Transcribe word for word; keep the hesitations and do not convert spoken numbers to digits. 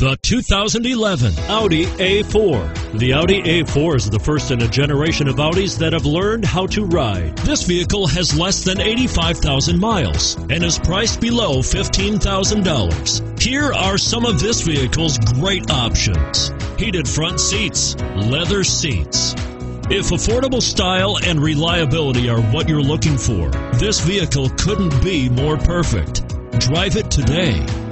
The two thousand eleven Audi A four. The Audi A four is the first in a generation of Audis that have learned how to ride. This vehicle has less than eighty-five thousand miles and is priced below fifteen thousand dollars. Here are some of this vehicle's great options: heated front seats, leather seats. If affordable style and reliability are what you're looking for, this vehicle couldn't be more perfect. Drive it today.